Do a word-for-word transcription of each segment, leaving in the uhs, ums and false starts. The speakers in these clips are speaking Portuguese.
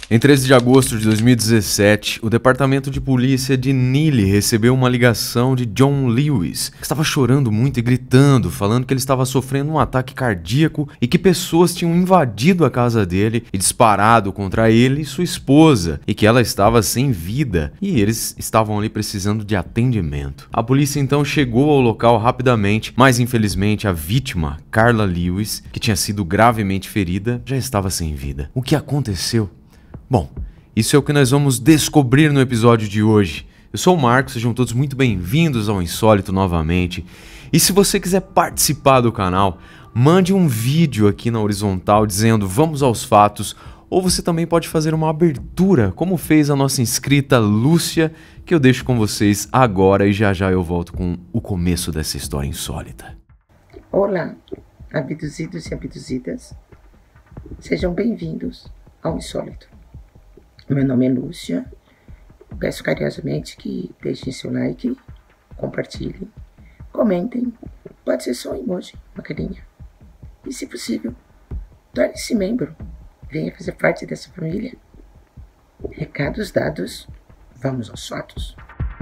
Em treze de agosto de dois mil e dezessete, o departamento de polícia de Neely recebeu uma ligação de John Lewis, que estava chorando muito e gritando, falando que ele estava sofrendo um ataque cardíaco e que pessoas tinham invadido a casa dele e disparado contra ele e sua esposa, e que ela estava sem vida e eles estavam ali precisando de atendimento. A polícia então chegou ao local rapidamente, mas infelizmente a vítima, Carla Lewis, que tinha sido gravemente ferida, já estava sem vida. O que aconteceu? Bom, isso é o que nós vamos descobrir no episódio de hoje. Eu sou o Marcos, sejam todos muito bem-vindos ao Insólito novamente. E se você quiser participar do canal, mande um vídeo aqui na horizontal dizendo vamos aos fatos, ou você também pode fazer uma abertura, como fez a nossa inscrita Lúcia, que eu deixo com vocês agora e já já eu volto com o começo dessa história insólita. Olá, abduzidos e abduzidas, sejam bem-vindos ao Insólito. Meu nome é Lúcia, peço carinhosamente que deixem seu like, compartilhem, comentem, pode ser só um emoji, uma carinha. E se possível, torne-se membro, venha fazer parte dessa família. Recados dados, vamos aos fatos.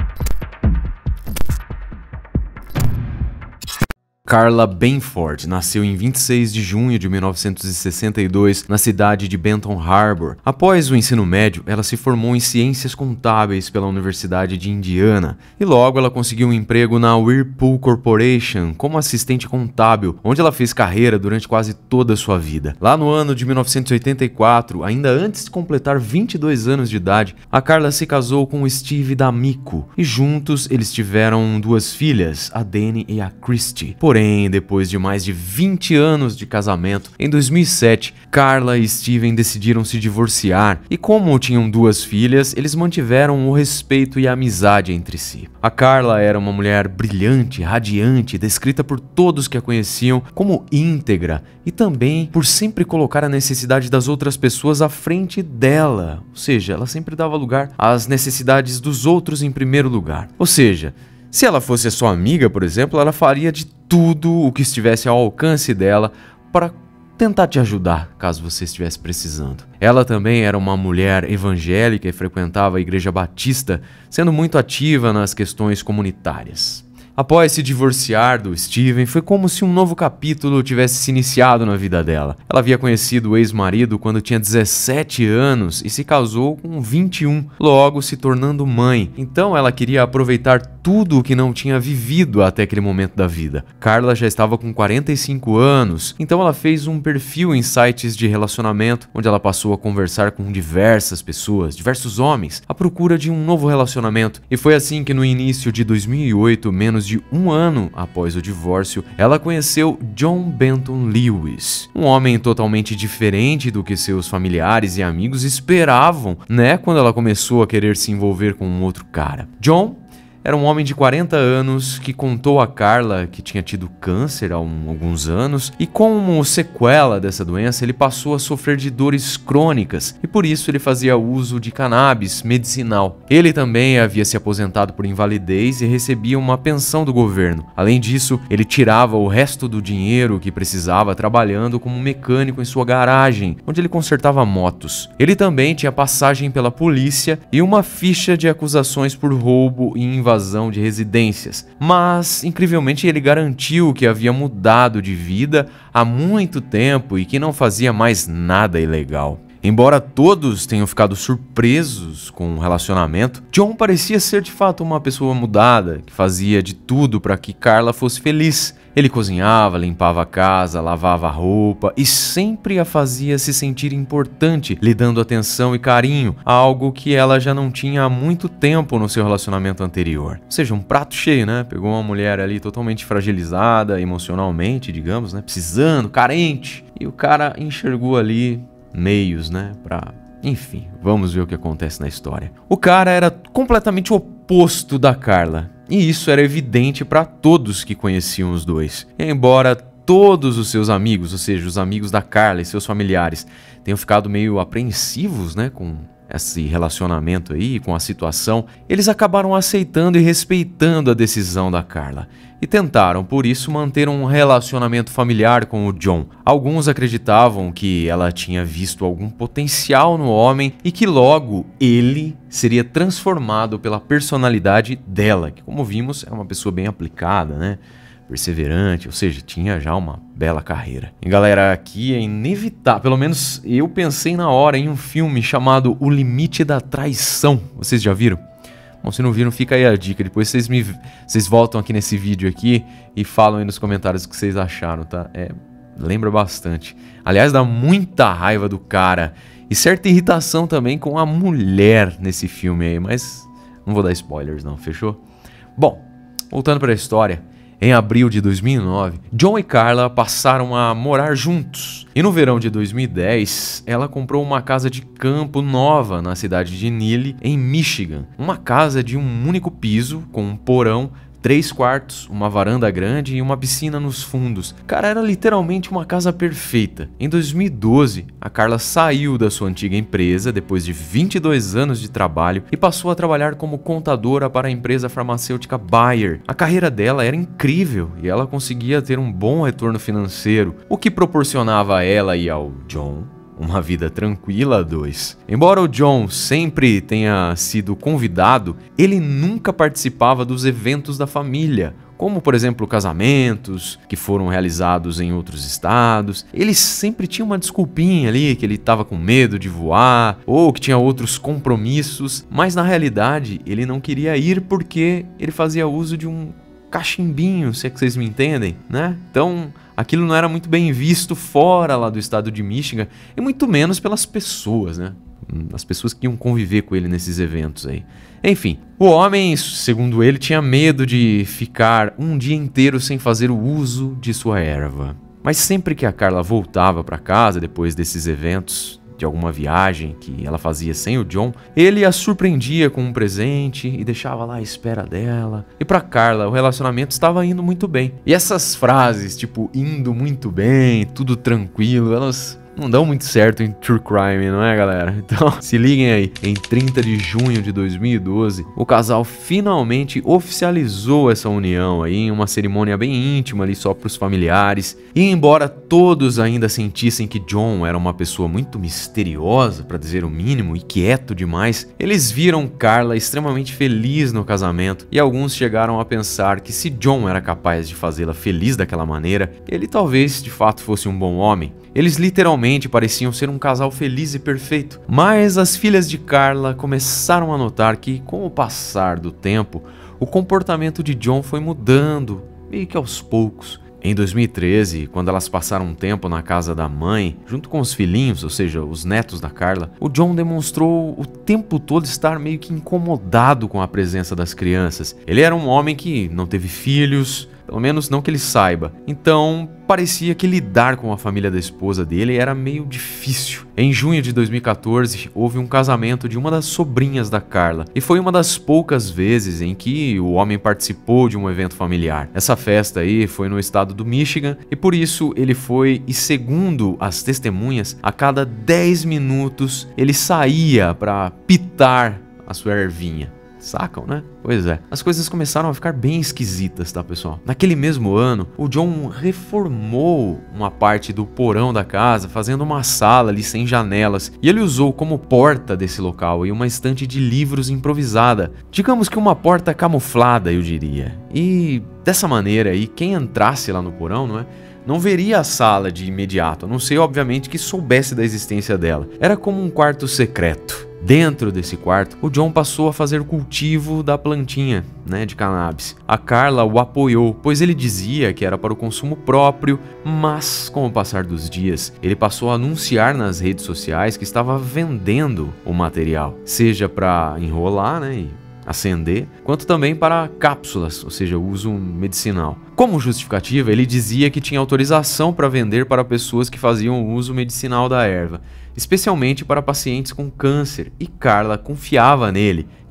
Carla Benford nasceu em vinte e seis de junho de mil novecentos e sessenta e dois na cidade de Benton Harbor. Após o ensino médio, ela se formou em ciências contábeis pela Universidade de Indiana e logo ela conseguiu um emprego na Whirlpool Corporation como assistente contábil, onde ela fez carreira durante quase toda a sua vida. Lá no ano de mil novecentos e oitenta e quatro, ainda antes de completar vinte e dois anos de idade, a Carla se casou com o Steve D'Amico e juntos eles tiveram duas filhas, a Dani e a Christy. Porém, depois de mais de vinte anos de casamento, em dois mil e sete, Carla e Steven decidiram se divorciar e como tinham duas filhas, eles mantiveram o respeito e a amizade entre si. A Carla era uma mulher brilhante, radiante, descrita por todos que a conheciam como íntegra e também por sempre colocar a necessidade das outras pessoas à frente dela, ou seja, ela sempre dava lugar às necessidades dos outros em primeiro lugar. Ou seja, se ela fosse a sua amiga, por exemplo, ela faria de tudo o que estivesse ao alcance dela para tentar te ajudar, caso você estivesse precisando. Ela também era uma mulher evangélica e frequentava a Igreja Batista, sendo muito ativa nas questões comunitárias. Após se divorciar do Steven, foi como se um novo capítulo tivesse se iniciado na vida dela. Ela havia conhecido o ex-marido quando tinha dezessete anos e se casou com vinte e um, logo se tornando mãe. Então ela queria aproveitar tudo o que não tinha vivido até aquele momento da vida. Carla já estava com quarenta e cinco anos, então ela fez um perfil em sites de relacionamento, onde ela passou a conversar com diversas pessoas, diversos homens, à procura de um novo relacionamento. E foi assim que no início de dois mil e oito, menos de um ano após o divórcio, ela conheceu John Benton Lewis, um homem totalmente diferente do que seus familiares e amigos esperavam, né, quando ela começou a querer se envolver com um outro cara. John era um homem de quarenta anos que contou a Carla que tinha tido câncer há um, alguns anos e como sequela dessa doença ele passou a sofrer de dores crônicas e por isso ele fazia uso de cannabis medicinal. Ele também havia se aposentado por invalidez e recebia uma pensão do governo. Além disso, ele tirava o resto do dinheiro que precisava trabalhando como mecânico em sua garagem, onde ele consertava motos. Ele também tinha passagem pela polícia e uma ficha de acusações por roubo e invasão de residências, mas incrivelmente ele garantiu que havia mudado de vida há muito tempo e que não fazia mais nada ilegal. Embora todos tenham ficado surpresos com o relacionamento, John parecia ser de fato uma pessoa mudada, que fazia de tudo para que Carla fosse feliz. Ele cozinhava, limpava a casa, lavava a roupa e sempre a fazia se sentir importante, lhe dando atenção e carinho, algo que ela já não tinha há muito tempo no seu relacionamento anterior. Ou seja, um prato cheio, né? Pegou uma mulher ali totalmente fragilizada emocionalmente, digamos, né? Precisando, carente, e o cara enxergou ali meios, né, pra... Enfim, vamos ver o que acontece na história. O cara era completamente o oposto da Carla, e isso era evidente para todos que conheciam os dois. E embora todos os seus amigos, ou seja, os amigos da Carla e seus familiares, tenham ficado meio apreensivos, né, com esse relacionamento aí, com a situação, eles acabaram aceitando e respeitando a decisão da Carla e tentaram, por isso, manter um relacionamento familiar com o John. Alguns acreditavam que ela tinha visto algum potencial no homem e que logo ele seria transformado pela personalidade dela, que, como vimos, é uma pessoa bem aplicada, né? Perseverante, ou seja, tinha já uma bela carreira. E galera, aqui é inevitável, pelo menos eu pensei na hora em um filme chamado O Limite da Traição. Vocês já viram? Bom, se não viram, fica aí a dica. Depois vocês me vocês voltam aqui nesse vídeo aqui e falam aí nos comentários o que vocês acharam, tá? É, lembra bastante. Aliás, dá muita raiva do cara e certa irritação também com a mulher nesse filme aí, mas não vou dar spoilers não, fechou? Bom, voltando para a história. Em abril de dois mil e nove, John e Carla passaram a morar juntos. E no verão de dois mil e dez, ela comprou uma casa de campo nova na cidade de Neely, em Michigan. Uma casa de um único piso, com um porão, três quartos, uma varanda grande e uma piscina nos fundos. Cara, era literalmente uma casa perfeita. Em dois mil e doze, a Carla saiu da sua antiga empresa depois de vinte e dois anos de trabalho e passou a trabalhar como contadora para a empresa farmacêutica Bayer. A carreira dela era incrível e ela conseguia ter um bom retorno financeiro, o que proporcionava a ela e ao John uma vida tranquila a dois. Embora o John sempre tenha sido convidado, ele nunca participava dos eventos da família, como por exemplo casamentos que foram realizados em outros estados. Ele sempre tinha uma desculpinha ali, que ele estava com medo de voar ou que tinha outros compromissos, mas na realidade ele não queria ir porque ele fazia uso de um cachimbinho, se é que vocês me entendem, né? Então aquilo não era muito bem visto fora lá do estado de Michigan e muito menos pelas pessoas, né? As pessoas que iam conviver com ele nesses eventos aí. Enfim, o homem, segundo ele, tinha medo de ficar um dia inteiro sem fazer o uso de sua erva. Mas sempre que a Carla voltava para casa depois desses eventos, de alguma viagem que ela fazia sem o John, ele a surpreendia com um presente e deixava lá à espera dela. E pra Carla, o relacionamento estava indo muito bem. E essas frases, tipo, indo muito bem, tudo tranquilo, elas não dão muito certo em true crime, não é, galera? Então, se liguem aí. Em trinta de junho de dois mil e doze, o casal finalmente oficializou essa união aí em uma cerimônia bem íntima ali só para os familiares. E embora todos ainda sentissem que John era uma pessoa muito misteriosa, para dizer o mínimo, e quieto demais, eles viram Carla extremamente feliz no casamento e alguns chegaram a pensar que se John era capaz de fazê-la feliz daquela maneira, ele talvez de fato fosse um bom homem. Eles literalmente pareciam ser um casal feliz e perfeito. Mas as filhas de Carla começaram a notar que, com o passar do tempo, o comportamento de John foi mudando, meio que aos poucos. Em dois mil e treze, quando elas passaram um tempo na casa da mãe, junto com os filhinhos, ou seja, os netos da Carla, o John demonstrou o tempo todo estar meio que incomodado com a presença das crianças. Ele era um homem que não teve filhos, pelo menos não que ele saiba. Então, parecia que lidar com a família da esposa dele era meio difícil. Em junho de dois mil e quatorze, houve um casamento de uma das sobrinhas da Carla, e foi uma das poucas vezes em que o homem participou de um evento familiar. Essa festa aí foi no estado do Michigan, e por isso ele foi, e segundo as testemunhas, a cada dez minutos ele saía para pitar a sua ervinha. Sacam, né? Pois é. As coisas começaram a ficar bem esquisitas, tá, pessoal? Naquele mesmo ano, o John reformou uma parte do porão da casa, fazendo uma sala ali sem janelas. E ele usou como porta desse local e uma estante de livros improvisada. Digamos que uma porta camuflada, eu diria. E dessa maneira aí, quem entrasse lá no porão, não é? Não veria a sala de imediato, a não ser, obviamente, que soubesse da existência dela. Era como um quarto secreto. Dentro desse quarto, o John passou a fazer cultivo da plantinha, né, de cannabis. A Carla o apoiou, pois ele dizia que era para o consumo próprio, mas com o passar dos dias, ele passou a anunciar nas redes sociais que estava vendendo o material, seja para enrolar, né, e acender, quanto também para cápsulas, ou seja, uso medicinal. Como justificativa, ele dizia que tinha autorização para vender para pessoas que faziam uso medicinal da erva, especialmente para pacientes com câncer, e Carla confiava nele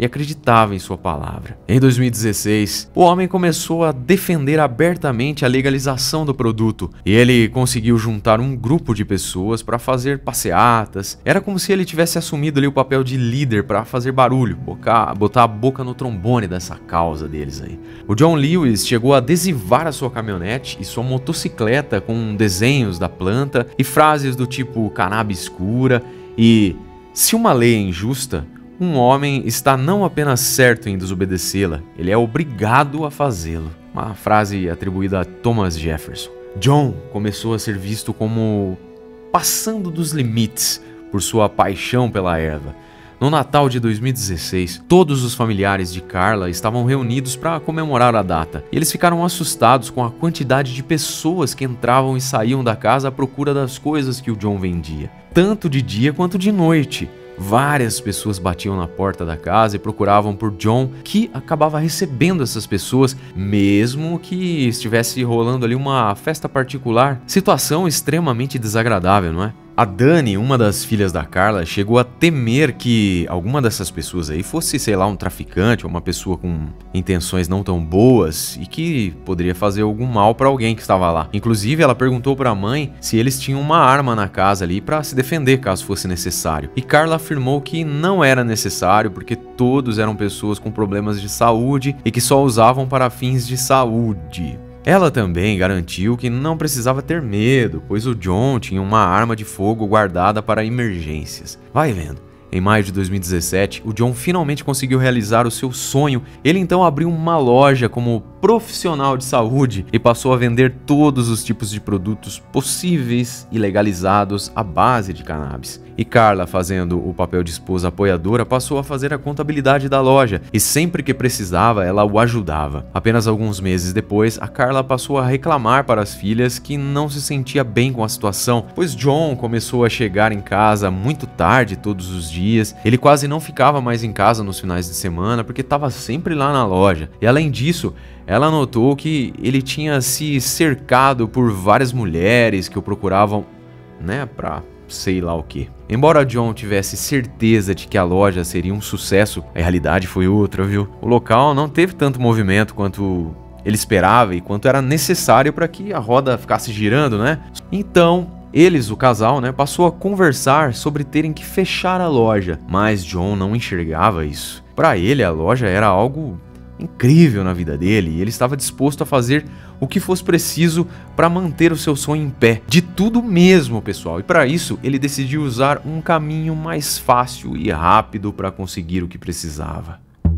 e acreditava em sua palavra. Em dois mil e dezesseis, o homem começou a defender abertamente a legalização do produto e ele conseguiu juntar um grupo de pessoas para fazer passeatas. Era como se ele tivesse assumido ali o papel de líder para fazer barulho, botar, botar a boca no trombone dessa causa deles aí. O John Lewis chegou a adesivar a sua caminhonete e sua motocicleta com desenhos da planta e frases do tipo cannabis cura e se uma lei é injusta, um homem está não apenas certo em desobedecê-la, ele é obrigado a fazê-lo. Uma frase atribuída a Thomas Jefferson. John começou a ser visto como passando dos limites por sua paixão pela erva. No Natal de dois mil e dezesseis, todos os familiares de Carla estavam reunidos para comemorar a data. E eles ficaram assustados com a quantidade de pessoas que entravam e saíam da casa à procura das coisas que o John vendia, tanto de dia quanto de noite. Várias pessoas batiam na porta da casa e procuravam por John, que acabava recebendo essas pessoas, mesmo que estivesse rolando ali uma festa particular. Situação extremamente desagradável, não é? A Dani, uma das filhas da Carla, chegou a temer que alguma dessas pessoas aí fosse, sei lá, um traficante ou uma pessoa com intenções não tão boas e que poderia fazer algum mal para alguém que estava lá. Inclusive, ela perguntou para a mãe se eles tinham uma arma na casa ali para se defender caso fosse necessário. E Carla afirmou que não era necessário porque todos eram pessoas com problemas de saúde e que só usavam para fins de saúde. Ela também garantiu que não precisava ter medo, pois o John tinha uma arma de fogo guardada para emergências. Vai vendo. Em maio de dois mil e dezessete, o John finalmente conseguiu realizar o seu sonho. Ele então abriu uma loja como profissional de saúde e passou a vender todos os tipos de produtos possíveis e legalizados à base de cannabis. E Carla, fazendo o papel de esposa apoiadora, passou a fazer a contabilidade da loja e sempre que precisava ela o ajudava. Apenas alguns meses depois, a Carla passou a reclamar para as filhas que não se sentia bem com a situação, pois John começou a chegar em casa muito tarde todos os dias. Ele quase não ficava mais em casa nos finais de semana porque estava sempre lá na loja. E além disso, ela notou que ele tinha se cercado por várias mulheres que o procuravam, né, pra sei lá o que. Embora John tivesse certeza de que a loja seria um sucesso, a realidade foi outra, viu? O local não teve tanto movimento quanto ele esperava e quanto era necessário para que a roda ficasse girando, né? Então, eles, o casal, né, passou a conversar sobre terem que fechar a loja, mas John não enxergava isso. Para ele, a loja era algo incrível na vida dele e ele estava disposto a fazer o que fosse preciso para manter o seu sonho em pé. De tudo mesmo, pessoal. E para isso, ele decidiu usar um caminho mais fácil e rápido para conseguir o que precisava.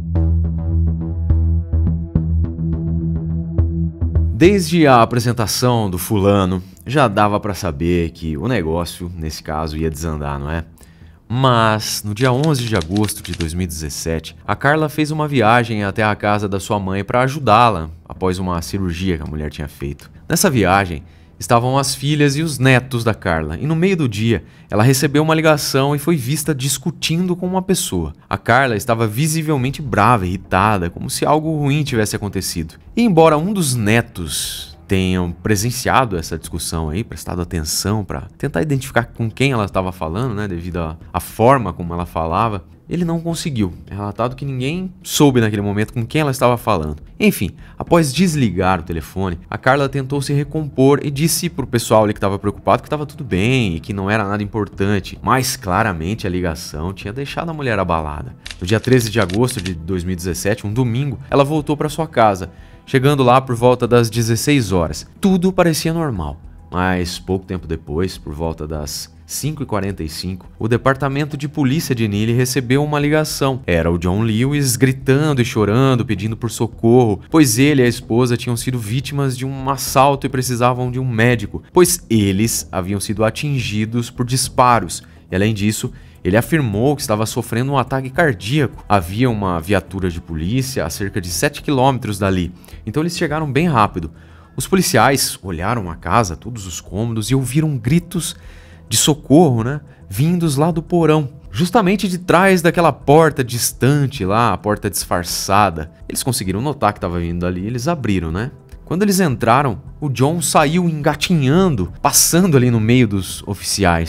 Desde a apresentação do fulano, já dava para saber que o negócio, nesse caso, ia desandar, não é? Mas, no dia onze de agosto de dois mil e dezessete, a Carla fez uma viagem até a casa da sua mãe para ajudá-la após uma cirurgia que a mulher tinha feito. Nessa viagem, estavam as filhas e os netos da Carla, e no meio do dia, ela recebeu uma ligação e foi vista discutindo com uma pessoa. A Carla estava visivelmente brava, irritada, como se algo ruim tivesse acontecido. E embora um dos netos tenham presenciado essa discussão aí, prestado atenção para tentar identificar com quem ela estava falando, né, devido à forma como ela falava, ele não conseguiu. É relatado que ninguém soube naquele momento com quem ela estava falando. Enfim, após desligar o telefone, a Carla tentou se recompor e disse pro pessoal ali que estava preocupado que estava tudo bem e que não era nada importante, mas claramente a ligação tinha deixado a mulher abalada. No dia treze de agosto de dois mil e dezessete, um domingo, ela voltou para sua casa. Chegando lá por volta das dezesseis horas, tudo parecia normal, mas pouco tempo depois, por volta das cinco e quarenta e cinco, o departamento de polícia de Neely recebeu uma ligação. Era o John Lewis gritando e chorando, pedindo por socorro, pois ele e a esposa tinham sido vítimas de um assalto e precisavam de um médico, pois eles haviam sido atingidos por disparos. E além disso, ele afirmou que estava sofrendo um ataque cardíaco. Havia uma viatura de polícia a cerca de sete quilômetros dali, então eles chegaram bem rápido. Os policiais olharam a casa, todos os cômodos, e ouviram gritos de socorro, né, vindos lá do porão, justamente de trás daquela porta distante lá, a porta disfarçada. Eles conseguiram notar que estava vindo dali, eles abriram, né? Quando eles entraram, o John saiu engatinhando, passando ali no meio dos oficiais.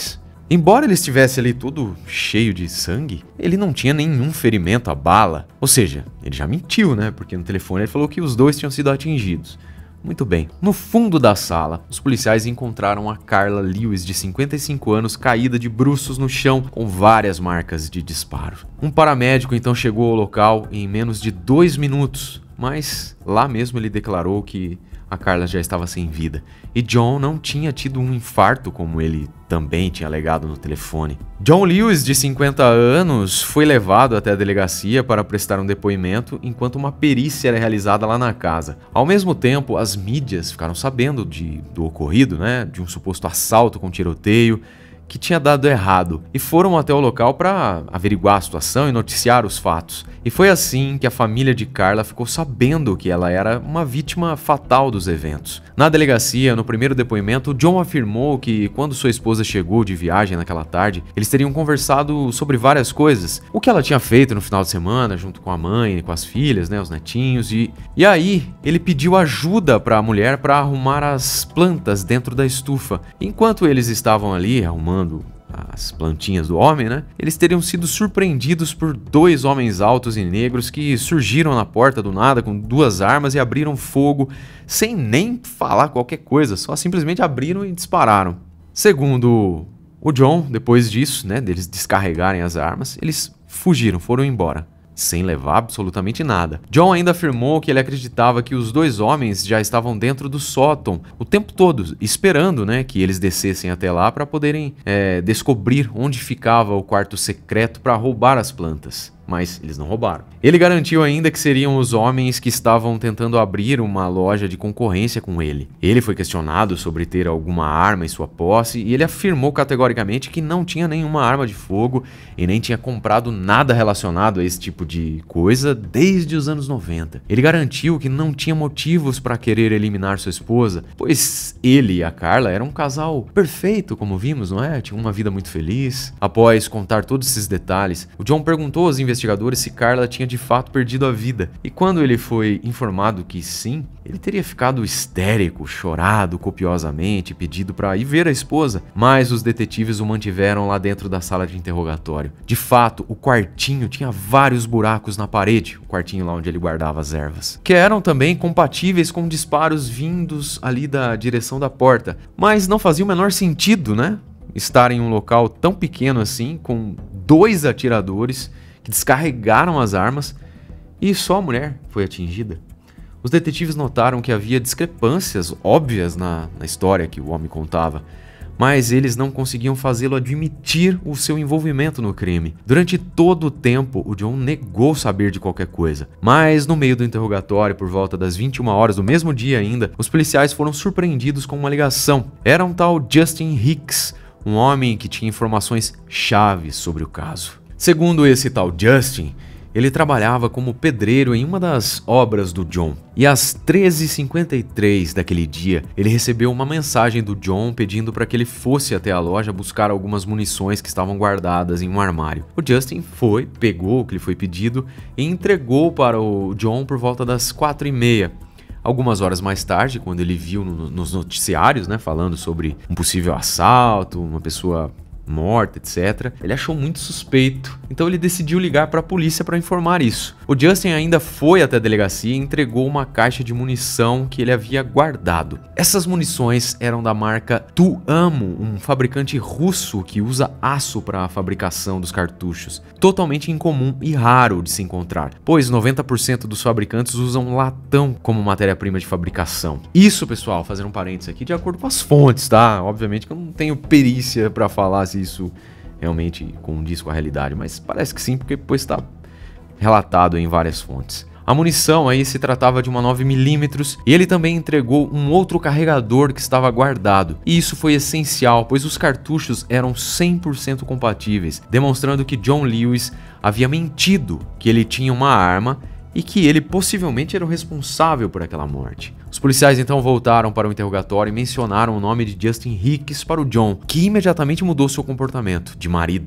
Embora ele estivesse ali todo cheio de sangue, ele não tinha nenhum ferimento à bala. Ou seja, ele já mentiu, né? Porque no telefone ele falou que os dois tinham sido atingidos. Muito bem. No fundo da sala, os policiais encontraram a Carla Lewis, de cinquenta e cinco anos, caída de bruços no chão, com várias marcas de disparo. Um paramédico então chegou ao local em menos de dois minutos, mas lá mesmo ele declarou que a Carla já estava sem vida. E John não tinha tido um infarto como ele também tinha alegado no telefone. John Lewis, de cinquenta anos, foi levado até a delegacia para prestar um depoimento enquanto uma perícia era realizada lá na casa. Ao mesmo tempo, as mídias ficaram sabendo de, do ocorrido, né, de um suposto assalto com tiroteio que tinha dado errado, e foram até o local para averiguar a situação e noticiar os fatos. E foi assim que a família de Carla ficou sabendo que ela era uma vítima fatal dos eventos. Na delegacia, no primeiro depoimento, John afirmou que quando sua esposa chegou de viagem naquela tarde, eles teriam conversado sobre várias coisas, o que ela tinha feito no final de semana junto com a mãe e com as filhas, né, os netinhos, e, e aí ele pediu ajuda para a mulher para arrumar as plantas dentro da estufa. Enquanto eles estavam ali arrumando as plantinhas do homem, né? Eles teriam sido surpreendidos por dois homens altos e negros que surgiram na porta do nada com duas armas e abriram fogo sem nem falar qualquer coisa, só simplesmente abriram e dispararam. Segundo o John, depois disso, né, deles descarregarem as armas, eles fugiram, foram embora, sem levar absolutamente nada. John ainda afirmou que ele acreditava que os dois homens já estavam dentro do sótão o tempo todo, esperando, né, que eles descessem até lá para poderem é, descobrir onde ficava o quarto secreto para roubar as plantas. Mas eles não roubaram. Ele garantiu ainda que seriam os homens que estavam tentando abrir uma loja de concorrência com ele. Ele foi questionado sobre ter alguma arma em sua posse e ele afirmou categoricamente que não tinha nenhuma arma de fogo e nem tinha comprado nada relacionado a esse tipo de coisa desde os anos noventa. Ele garantiu que não tinha motivos para querer eliminar sua esposa, pois ele e a Carla eram um casal perfeito, como vimos, não é? Tinham uma vida muito feliz. Após contar todos esses detalhes, o John perguntou aos investigadores investigadores se Carla tinha de fato perdido a vida. E quando ele foi informado que sim, ele teria ficado histérico, chorado copiosamente, pedido para ir ver a esposa. Mas os detetives o mantiveram lá dentro da sala de interrogatório. De fato, o quartinho tinha vários buracos na parede, o quartinho lá onde ele guardava as ervas, que eram também compatíveis com disparos vindos ali da direção da porta. Mas não fazia o menor sentido, né? Estar em um local tão pequeno assim, com dois atiradores que descarregaram as armas e só a mulher foi atingida. Os detetives notaram que havia discrepâncias óbvias na, na história que o homem contava, mas eles não conseguiam fazê-lo admitir o seu envolvimento no crime. Durante todo o tempo, o John negou saber de qualquer coisa, mas no meio do interrogatório, por volta das vinte e uma horas do mesmo dia ainda, os policiais foram surpreendidos com uma ligação. Era um tal Justin Hicks, um homem que tinha informações chaves sobre o caso. Segundo esse tal Justin, ele trabalhava como pedreiro em uma das obras do John. E às treze e cinquenta e três daquele dia, ele recebeu uma mensagem do John pedindo para que ele fosse até a loja buscar algumas munições que estavam guardadas em um armário. O Justin foi, pegou o que lhe foi pedido e entregou para o John por volta das quatro e meia. Algumas horas mais tarde, quando ele viu no, nos noticiários, né, falando sobre um possível assalto, uma pessoa morta, etcétera, ele achou muito suspeito, então ele decidiu ligar para a polícia para informar isso. O Justin ainda foi até a delegacia e entregou uma caixa de munição que ele havia guardado. Essas munições eram da marca Tuamo, um fabricante russo que usa aço para a fabricação dos cartuchos, totalmente incomum e raro de se encontrar, pois noventa por cento dos fabricantes usam latão como matéria-prima de fabricação. Isso, pessoal, fazendo um parênteses aqui, de acordo com as fontes, tá? Obviamente que eu não tenho perícia para falar se isso realmente condiz com a realidade, mas parece que sim, porque depois está relatado em várias fontes. A munição aí se tratava de uma nove milímetros e ele também entregou um outro carregador que estava guardado. E isso foi essencial, pois os cartuchos eram cem por cento compatíveis, demonstrando que John Lewis havia mentido que ele tinha uma arma e que ele possivelmente era o responsável por aquela morte. Os policiais então voltaram para o interrogatório e mencionaram o nome de Justin Hicks para o John, que imediatamente mudou seu comportamento de marido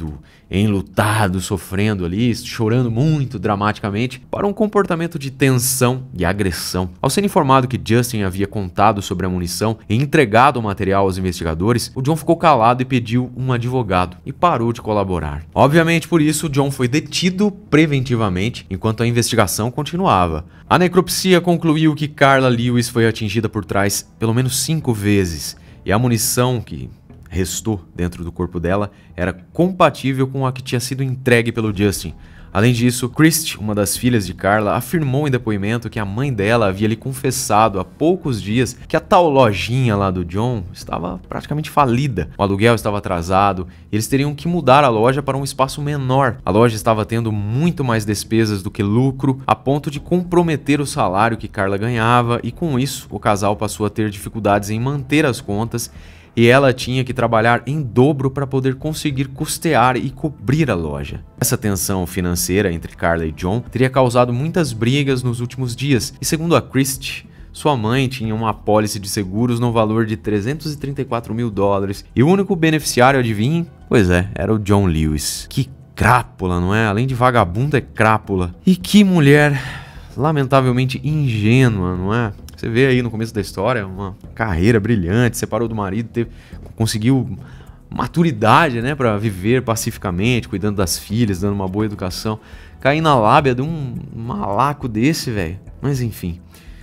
enlutado, sofrendo ali, chorando muito dramaticamente, para um comportamento de tensão e agressão. Ao ser informado que Justin havia contado sobre a munição e entregado o material aos investigadores, o John ficou calado e pediu um advogado e parou de colaborar. Obviamente, por isso, John foi detido preventivamente enquanto a investigação continuava. A necropsia concluiu que Carla Lewis foi atingida por trás pelo menos cinco vezes e a munição que restou dentro do corpo dela era compatível com a que tinha sido entregue pelo Justin. Além disso, Christy, uma das filhas de Carla, afirmou em depoimento que a mãe dela havia lhe confessado há poucos dias que a tal lojinha lá do John estava praticamente falida. O aluguel estava atrasado e eles teriam que mudar a loja para um espaço menor. A loja estava tendo muito mais despesas do que lucro, a ponto de comprometer o salário que Carla ganhava, e com isso o casal passou a ter dificuldades em manter as contas e ela tinha que trabalhar em dobro para poder conseguir custear e cobrir a loja. Essa tensão financeira entre Carla e John teria causado muitas brigas nos últimos dias, e segundo a Christy, sua mãe tinha uma apólice de seguros no valor de trezentos e trinta e quatro mil dólares, e o único beneficiário, adivinhe? Pois é, era o John Lewis. Que crápula, não é? Além de vagabunda, é crápula. E que mulher lamentavelmente ingênua, não é? Você vê aí no começo da história uma carreira brilhante, separou do marido, teve, conseguiu maturidade, né, para viver pacificamente, cuidando das filhas, dando uma boa educação. Cair na lábia de um malaco desse, velho. Mas enfim.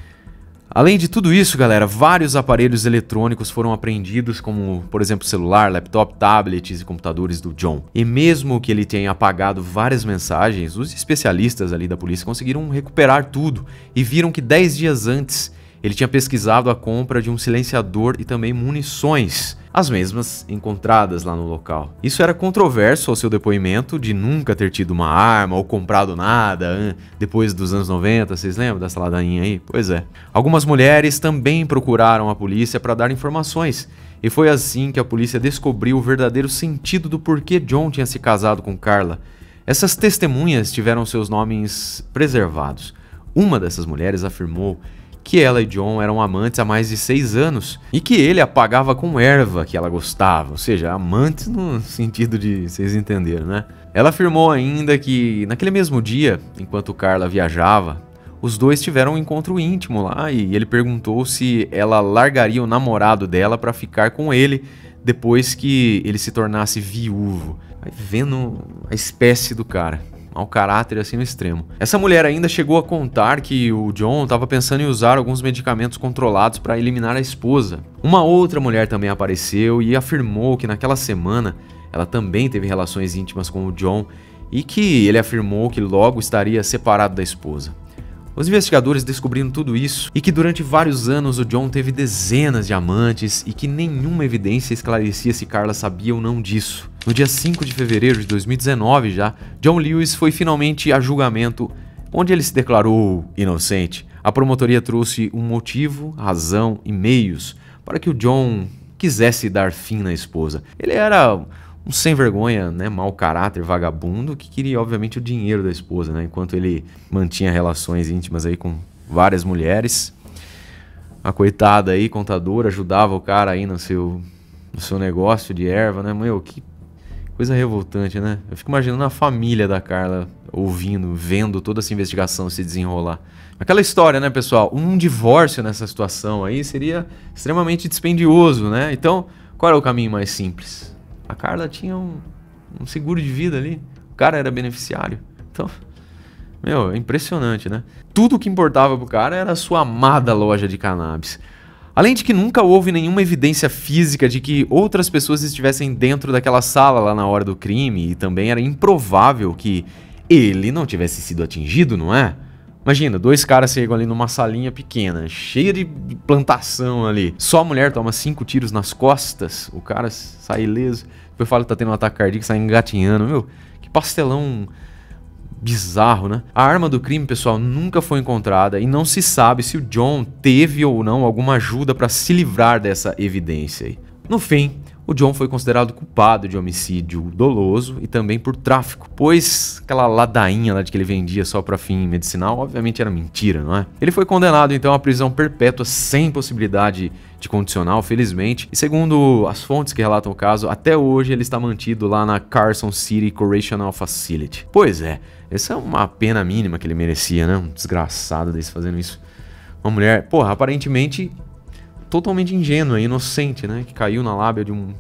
Além de tudo isso, galera, vários aparelhos eletrônicos foram apreendidos, como, por exemplo, celular, laptop, tablets e computadores do John. E mesmo que ele tenha apagado várias mensagens, os especialistas ali da polícia conseguiram recuperar tudo e viram que dez dias antes ele tinha pesquisado a compra de um silenciador e também munições, as mesmas encontradas lá no local. Isso era controverso ao seu depoimento de nunca ter tido uma arma ou comprado nada depois dos anos noventa, vocês lembram dessa ladainha aí? Pois é. Algumas mulheres também procuraram a polícia para dar informações, e foi assim que a polícia descobriu o verdadeiro sentido do porquê John tinha se casado com Carla. Essas testemunhas tiveram seus nomes preservados. Uma dessas mulheres afirmou que ela e John eram amantes há mais de seis anos e que ele a pagava com erva que ela gostava, ou seja, amantes no sentido de vocês entenderam, né? Ela afirmou ainda que naquele mesmo dia, enquanto Carla viajava, os dois tiveram um encontro íntimo lá e ele perguntou se ela largaria o namorado dela para ficar com ele depois que ele se tornasse viúvo. Vai vendo a espécie do cara. Ao caráter assim no extremo. Essa mulher ainda chegou a contar que o John estava pensando em usar alguns medicamentos controlados para eliminar a esposa. Uma outra mulher também apareceu e afirmou que naquela semana ela também teve relações íntimas com o John e que ele afirmou que logo estaria separado da esposa. Os investigadores descobriram tudo isso e que durante vários anos o John teve dezenas de amantes e que nenhuma evidência esclarecia se Carla sabia ou não disso. No dia cinco de fevereiro de dois mil e dezenove já, John Lewis foi finalmente a julgamento, onde ele se declarou inocente. A promotoria trouxe um motivo, razão e meios para que o John quisesse dar fim na esposa. Ele era um sem vergonha, né, mau caráter, vagabundo, que queria obviamente o dinheiro da esposa, né, enquanto ele mantinha relações íntimas aí com várias mulheres. A coitada aí, contadora, ajudava o cara aí no seu, no seu negócio de erva, né, meu, que coisa revoltante, né? Eu fico imaginando a família da Carla ouvindo, vendo toda essa investigação se desenrolar. Aquela história, né, pessoal? Um divórcio nessa situação aí seria extremamente dispendioso, né? Então, qual era o caminho mais simples? A Carla tinha um, um seguro de vida ali, o cara era beneficiário. Então, meu, é impressionante, né? Tudo o que importava pro cara era a sua amada loja de cannabis. Além de que nunca houve nenhuma evidência física de que outras pessoas estivessem dentro daquela sala lá na hora do crime, e também era improvável que ele não tivesse sido atingido, não é? Imagina, dois caras chegam ali numa salinha pequena, cheia de plantação ali. Só a mulher toma cinco tiros nas costas, o cara sai ileso. Depois fala que tá tendo um ataque cardíaco, sai engatinhando. Meu, que pastelão bizarro, né? A arma do crime, pessoal, nunca foi encontrada e não se sabe se o John teve ou não alguma ajuda para se livrar dessa evidência aí. No fim, o John foi considerado culpado de homicídio doloso e também por tráfico, pois aquela ladainha lá de que ele vendia só para fim medicinal, obviamente era mentira, não é? Ele foi condenado então à prisão perpétua sem possibilidade de condicional, felizmente, e segundo as fontes que relatam o caso, até hoje ele está mantido lá na Carson City Correctional Facility. Pois é, essa é uma pena mínima que ele merecia, né? Um desgraçado desse fazendo isso. Uma mulher, porra, aparentemente totalmente ingênua e inocente, né? Que caiu na lábia de um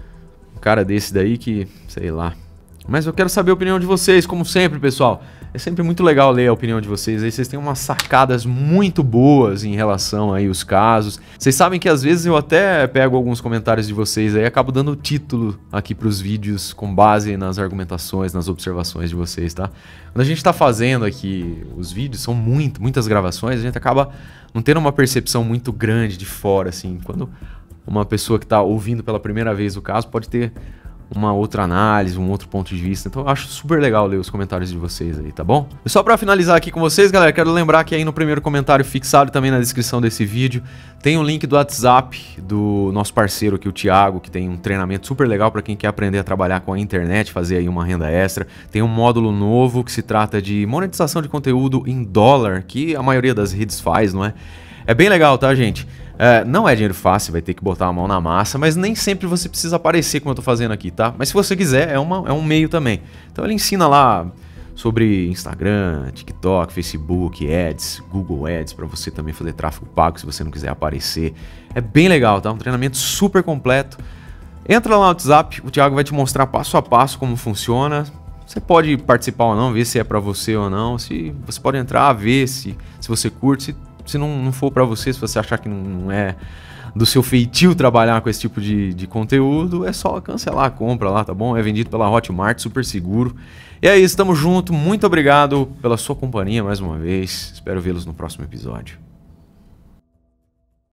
cara desse daí que, sei lá. Mas eu quero saber a opinião de vocês, como sempre, pessoal. É sempre muito legal ler a opinião de vocês. Aí vocês têm umas sacadas muito boas em relação aí aos casos. Vocês sabem que às vezes eu até pego alguns comentários de vocês aí e acabo dando título aqui para os vídeos com base nas argumentações, nas observações de vocês, tá? Quando a gente tá fazendo aqui os vídeos, são muito, muitas gravações, a gente acaba não tendo uma percepção muito grande de fora, assim. Quando uma pessoa que tá ouvindo pela primeira vez o caso pode ter uma outra análise, um outro ponto de vista. Então eu acho super legal ler os comentários de vocês aí, tá bom? E só pra finalizar aqui com vocês, galera, quero lembrar que aí no primeiro comentário fixado também na descrição desse vídeo tem um link do WhatsApp do nosso parceiro aqui, o Thiago, que tem um treinamento super legal pra quem quer aprender a trabalhar com a internet, fazer aí uma renda extra. Tem um módulo novo que se trata de monetização de conteúdo em dólar, que a maioria das redes faz, não é? É bem legal, tá, gente? É, não é dinheiro fácil, vai ter que botar a mão na massa, mas nem sempre você precisa aparecer como eu tô fazendo aqui, tá? Mas se você quiser, é, uma, é um meio também. Então ele ensina lá sobre Instagram, TikTok, Facebook, Ads, Google Ads, para você também fazer tráfego pago se você não quiser aparecer. É bem legal, tá? Um treinamento super completo. Entra lá no WhatsApp, o Thiago vai te mostrar passo a passo como funciona. Você pode participar ou não, ver se é para você ou não. Se você pode entrar, ver se, se você curte, se Se não, não for pra você, se você achar que não, não é do seu feitio trabalhar com esse tipo de, de conteúdo, é só cancelar a compra lá, tá bom? É vendido pela Hotmart, super seguro. E é isso, tamo junto. Muito obrigado pela sua companhia mais uma vez. Espero vê-los no próximo episódio.